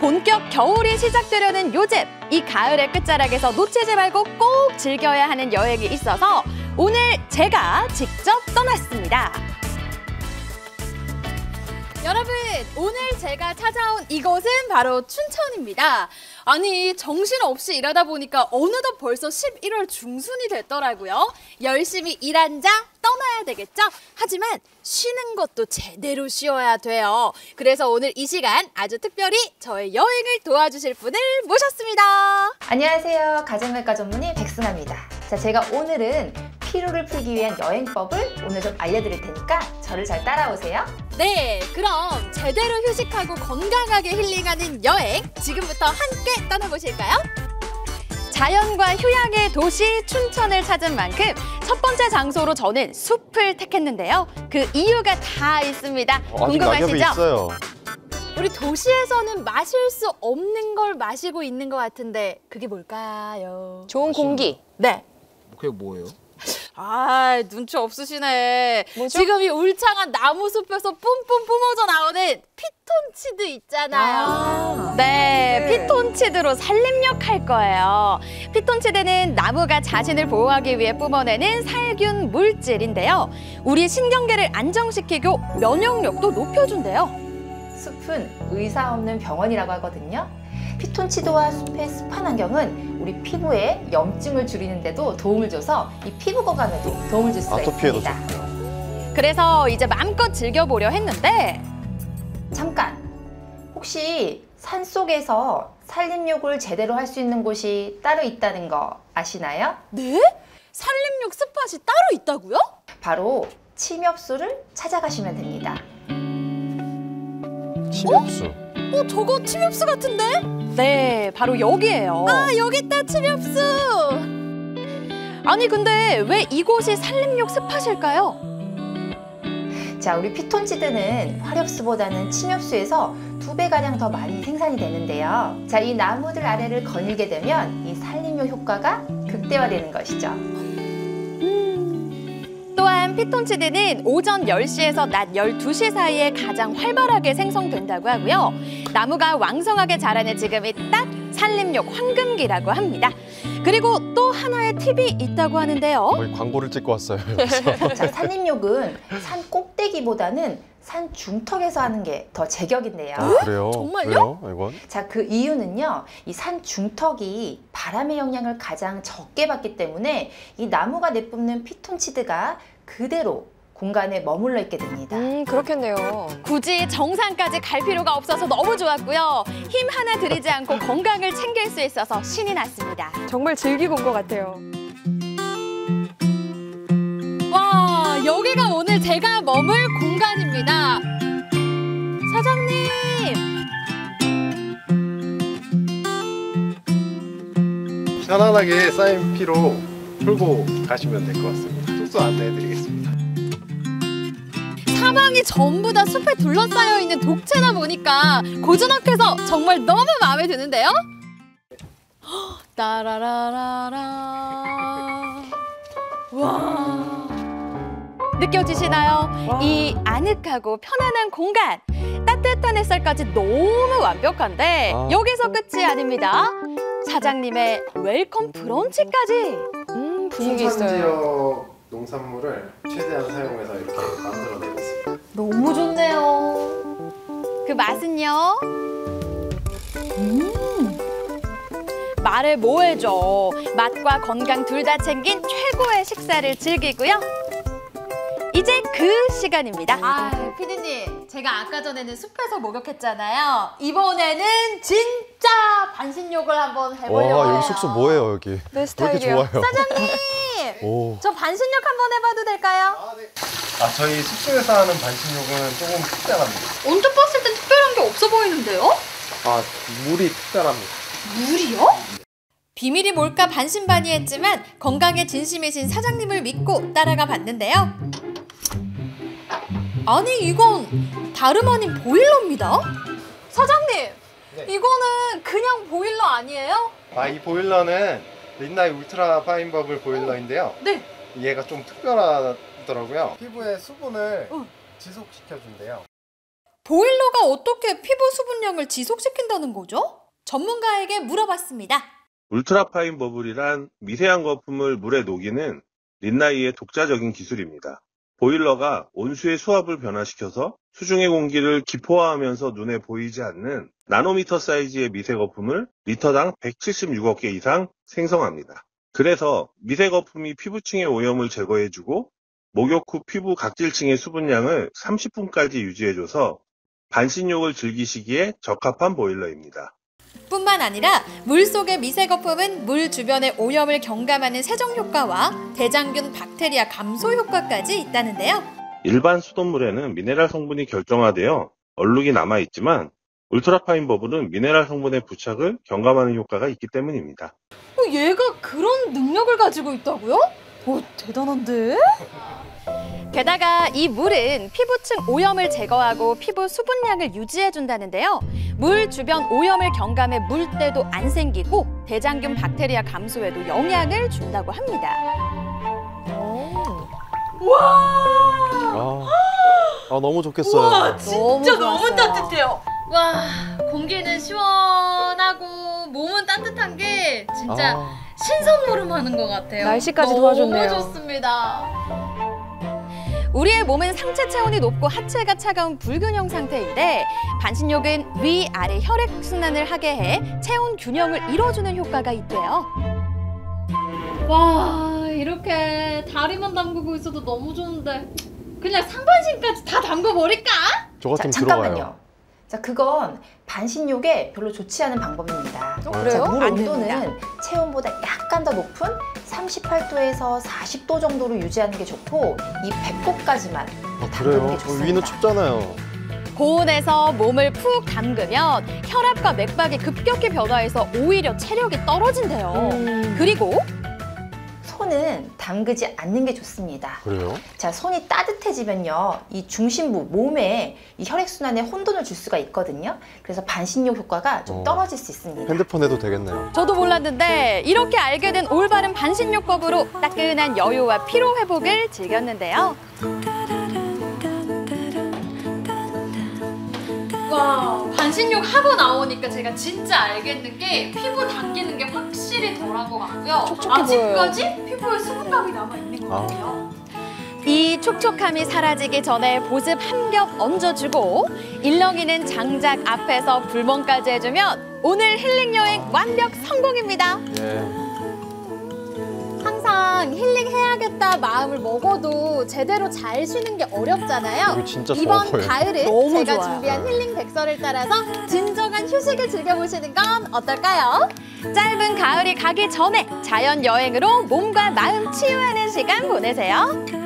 본격 겨울이 시작되려는 요즘, 이 가을의 끝자락에서 놓치지 말고 꼭 즐겨야 하는 여행이 있어서 오늘 제가 직접 떠났습니다. 여러분, 오늘 제가 찾아온 이곳은 바로 춘천입니다. 아니, 정신없이 일하다 보니까 어느덧 벌써 11월 중순이 됐더라고요. 열심히 일한 자 떠나야 되겠죠? 하지만 쉬는 것도 제대로 쉬어야 돼요. 그래서 오늘 이 시간 아주 특별히 저의 여행을 도와주실 분을 모셨습니다. 안녕하세요. 가정의학과 전문의 백승아입니다. 자, 제가 오늘은 피로를 풀기 위한 여행법을 오늘 좀 알려드릴 테니까 저를 잘 따라오세요. 네, 그럼 제대로 휴식하고 건강하게 힐링하는 여행 지금부터 함께 떠나보실까요? 자연과 휴양의 도시 춘천을 찾은 만큼 첫 번째 장소로 저는 숲을 택했는데요. 그 이유가 다 있습니다. 궁금하시죠? 낙엽이 있어요. 우리 도시에서는 마실 수 없는 걸 마시고 있는 것 같은데 그게 뭘까요? 좋은 공기. 네. 그게 뭐예요? 아, 눈치 없으시네. 뭐죠? 지금 이 울창한 나무 숲에서 뿜뿜 뿜어져 나오는 피톤치드 있잖아요. 네, 피톤치드로 산림욕 할 거예요. 피톤치드는 나무가 자신을 보호하기 위해 뿜어내는 살균 물질인데요. 우리 신경계를 안정시키고 면역력도 높여준대요. 숲은 의사 없는 병원이라고 하거든요. 피톤치드와 숲의 습한 환경은 우리 피부에 염증을 줄이는 데도 도움을 줘서 이 피부 건강에도 도움을 줄 수가 아토피에도 있습니다. 좋고요. 그래서 이제 마음껏 즐겨보려 했는데 잠깐! 혹시 산속에서 산림욕을 제대로 할 수 있는 곳이 따로 있다는 거 아시나요? 네? 산림욕 스팟이 따로 있다고요? 바로 침엽수를 찾아가시면 됩니다. 침엽수. 저거 침엽수 같은데? 네, 바로 여기예요. 아, 여기 있다, 침엽수! 아니, 근데 왜 이곳이 산림욕 스팟일까요? 자, 우리 피톤치드는 화렵수보다는 침엽수에서 2배가량 더 많이 생산이 되는데요. 자, 이 나무들 아래를 거닐게 되면 이 산림욕 효과가 극대화되는 것이죠. 또한 피톤치드는 오전 10시에서 낮 12시 사이에 가장 활발하게 생성된다고 하고요. 나무가 왕성하게 자라는 지금이 딱 산림욕 황금기라고 합니다. 그리고 또 하나의 팁이 있다고 하는데요. 거의 광고를 찍고 왔어요. 여기서. 자, 산림욕은 산 꼭대기보다는 산 중턱에서 하는 게 더 제격인데요. 그래요? 정말요? 왜요, 이건? 자, 그 이유는요. 이 산 중턱이 바람의 영향을 가장 적게 받기 때문에 이 나무가 내뿜는 피톤치드가 그대로 공간에 머물러 있게 됩니다. 그렇겠네요. 굳이 정상까지 갈 필요가 없어서 너무 좋았고요. 힘 하나 들이지 않고 건강을 챙길 수 있어서 신이 났습니다. 정말 즐기고 온 것 같아요. 와, 여기가 오늘 제가 머물 공간입니다. 사장님! 편안하게 쌓인 피로 풀고 가시면 될 것 같습니다. 숙소 안내해드리겠습니다. 사방이 전부 다 숲에 둘러싸여 있는 독채나 보니까 고즈넉해서 정말 너무 마음에 드는데요? 헉, 따라라라라. 와. 느껴지시나요? 이 아늑하고 편안한 공간. 따뜻한 햇살까지 너무 완벽한데 여기서 끝이 아닙니다. 사장님의 웰컴 브런치까지. 분위기 있어요. 지역 농산물을 최대한 사용해서 이렇게 만들어내고 있습니다. 너무 좋네요. 그 맛은요? 말해 뭐해줘. 맛과 건강 둘 다 챙긴 최고의 식사를 즐기고요. 이제 그 시간입니다. 아, 피디님, 제가 아까 전에는 숲에서 목욕했잖아요. 이번에는 진짜 반신욕을 한번 해보려고 와, 해요. 여기 숙소 뭐예요, 여기? 내 왜 이렇게 스타일이야. 좋아요? 사장님, 오. 저 반신욕 한번 해봐도 될까요? 저희 숙소에서 하는 반신욕은 조금 특별합니다. 언뜻 봤을 땐 특별한 게 없어 보이는데요? 물이 특별합니다. 물이요? 비밀이 뭘까 반신반의했지만 건강에 진심이신 사장님을 믿고 따라가 봤는데요. 아니, 이건 다름 아닌 보일러입니다. 사장님, 네. 이거는 그냥 보일러 아니에요? 이 보일러는 린나이 울트라 파인 버블 보일러인데요. 네. 얘가 좀 특별하더라고요. 피부의 수분을 지속시켜준대요. 보일러가 어떻게 피부 수분량을 지속시킨다는 거죠? 전문가에게 물어봤습니다. 울트라파인 버블이란 미세한 거품을 물에 녹이는 린나이의 독자적인 기술입니다. 보일러가 온수의 수압을 변화시켜서 수중의 공기를 기포화하면서 눈에 보이지 않는 나노미터 사이즈의 미세 거품을 리터당 176억 개 이상 생성합니다. 그래서 미세 거품이 피부층의 오염을 제거해주고 목욕 후 피부 각질층의 수분량을 30분까지 유지해줘서 반신욕을 즐기시기에 적합한 보일러입니다. 뿐만 아니라 물속의 미세 거품은 물 주변의 오염을 경감하는 세정 효과와 대장균 박테리아 감소 효과까지 있다는데요. 일반 수돗물에는 미네랄 성분이 결정화되어 얼룩이 남아있지만 울트라파인 버블은 미네랄 성분의 부착을 경감하는 효과가 있기 때문입니다. 얘가 그런 능력을 가지고 있다고요? 대단한데? 게다가 이 물은 피부층 오염을 제거하고 피부 수분량을 유지해준다는데요. 물 주변 오염을 경감해 물때도 안 생기고 대장균 박테리아 감소에도 영향을 준다고 합니다. 너무 좋겠어요. 진짜 너무 따뜻해요. 와, 공기는 시원하고 몸은 따뜻한 게 진짜 신선놀음하는 것 같아요. 날씨까지 도와줬네요. 너무 좋습니다. 우리의 몸은 상체 체온이 높고 하체가 차가운 불균형 상태인데 반신욕은 위아래 혈액순환을 하게 해 체온 균형을 이뤄주는 효과가 있대요. 와, 이렇게 다리만 담그고 있어도 너무 좋은데 그냥 상반신까지 다 담궈버릴까? 저 같으면 잠깐만요. 들어가요. 자, 그건 반신욕에 별로 좋지 않은 방법입니다. 그래요? 자, 물 안 온도는 됩니다. 체온보다 약간 더 높은 38도에서 40도 정도로 유지하는 게 좋고 이 배꼽까지만 담그는 그래요? 게 좋습니다. 위는 춥잖아요. 고온에서 몸을 푹 담그면 혈압과 맥박이 급격히 변화해서 오히려 체력이 떨어진대요. 그리고 손은 담그지 않는 게 좋습니다. 그래요? 자, 손이 따뜻해지면요, 이 중심부, 몸에 이 혈액순환에 혼돈을 줄 수가 있거든요. 그래서 반신욕 효과가 좀 떨어질 수 있습니다. 핸드폰 해도 되겠네요. 저도 몰랐는데 이렇게 알게 된 올바른 반신욕법으로 따끈한 여유와 피로 회복을 즐겼는데요. 와, 반신욕 하고 나오니까 제가 진짜 알겠는 게 피부 당기는 게 확실히 덜한 것 같고요. 촉촉해 아직까지 피부에 수분감이 남아있는 것 같아요. 이 촉촉함이 사라지기 전에 보습 한 겹 얹어주고 일렁이는 장작 앞에서 불멍까지 해주면 오늘 힐링 여행 완벽 성공입니다. 예. 항상 힐링해야겠다 마음을 먹어도 제대로 잘 쉬는 게 어렵잖아요. 이거 진짜 좋아 이번 보여요. 가을은 너무 제가 좋아요. 준비한 힐링 백서를 따라서 진정한 휴식을 즐겨보시는 건 어떨까요? 짧은 가을이 가기 전에 자연 여행으로 몸과 마음 치유하는 시간 보내세요.